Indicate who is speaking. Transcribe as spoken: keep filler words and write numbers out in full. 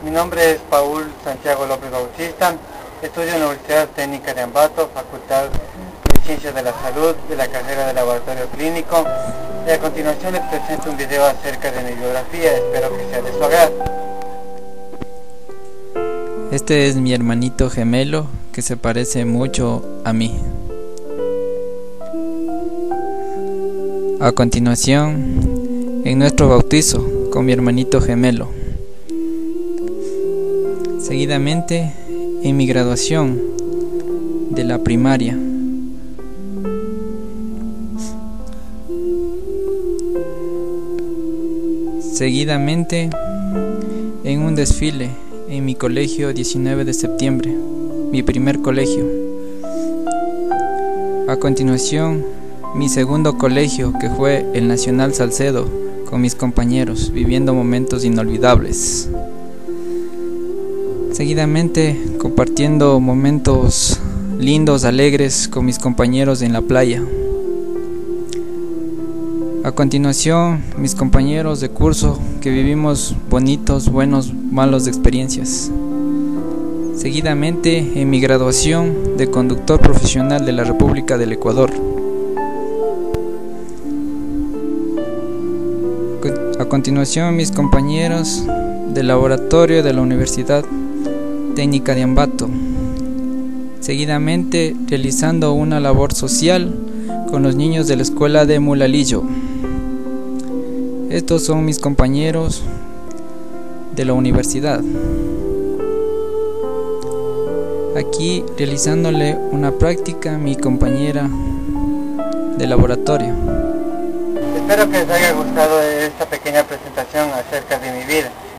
Speaker 1: Mi nombre es Paul Santiago López Bautista, estudio en la Universidad Técnica de Ambato, Facultad de Ciencias de la Salud, de la carrera de Laboratorio Clínico, y a continuación les presento un video acerca de mi biografía, espero que sea de su agrado.
Speaker 2: Este es mi hermanito gemelo que se parece mucho a mí. A continuación, en nuestro bautizo con mi hermanito gemelo. Seguidamente, en mi graduación de la primaria. Seguidamente, en un desfile en mi colegio diecinueve de septiembre, mi primer colegio. A continuación, mi segundo colegio, que fue el Nacional Salcedo, con mis compañeros, viviendo momentos inolvidables. Seguidamente, compartiendo momentos lindos, alegres con mis compañeros en la playa. A continuación, mis compañeros de curso que vivimos bonitos, buenos, malos experiencias. Seguidamente, en mi graduación de conductor profesional de la República del Ecuador. A continuación, mis compañeros del laboratorio de la Universidad Técnica de Ambato. Seguidamente, realizando una labor social con los niños de la escuela de Mulalillo. Estos son mis compañeros de la universidad. Aquí realizándole una práctica a mi compañera de laboratorio.
Speaker 1: Espero que les haya gustado esta pequeña presentación acerca de mi vida.